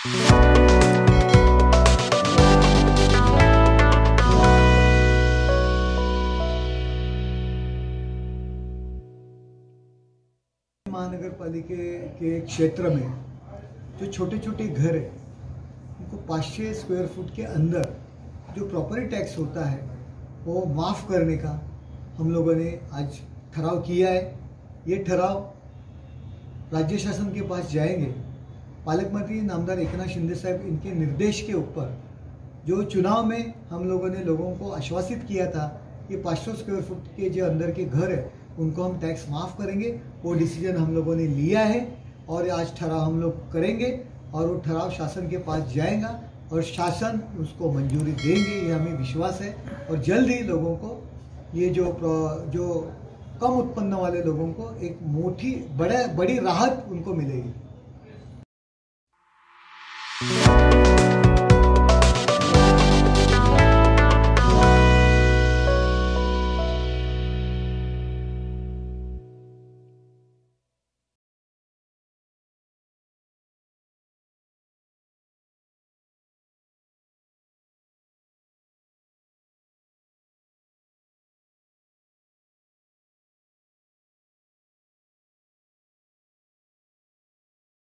महानगर पालिके के क्षेत्र में जो छोटे छोटे घर है उनको 500 स्क्वायर फुट के अंदर जो प्रॉपर्टी टैक्स होता है वो माफ़ करने का हम लोगों ने आज ठराव किया है। ये ठराव राज्य शासन के पास जाएंगे। पालक मंत्री नामदार एकनाथ शिंदे साहब इनके निर्देश के ऊपर जो चुनाव में हम लोगों ने लोगों को आश्वासित किया था कि 500 स्क्वायर फुट के जो अंदर के घर है उनको हम टैक्स माफ़ करेंगे, वो डिसीजन हम लोगों ने लिया है और आज ठराव हम लोग करेंगे और वो ठराव शासन के पास जाएगा और शासन उसको मंजूरी देंगे, ये हमें विश्वास है। और जल्द ही लोगों को ये जो कम उत्पन्न वाले लोगों को एक बड़ी राहत उनको मिलेगी।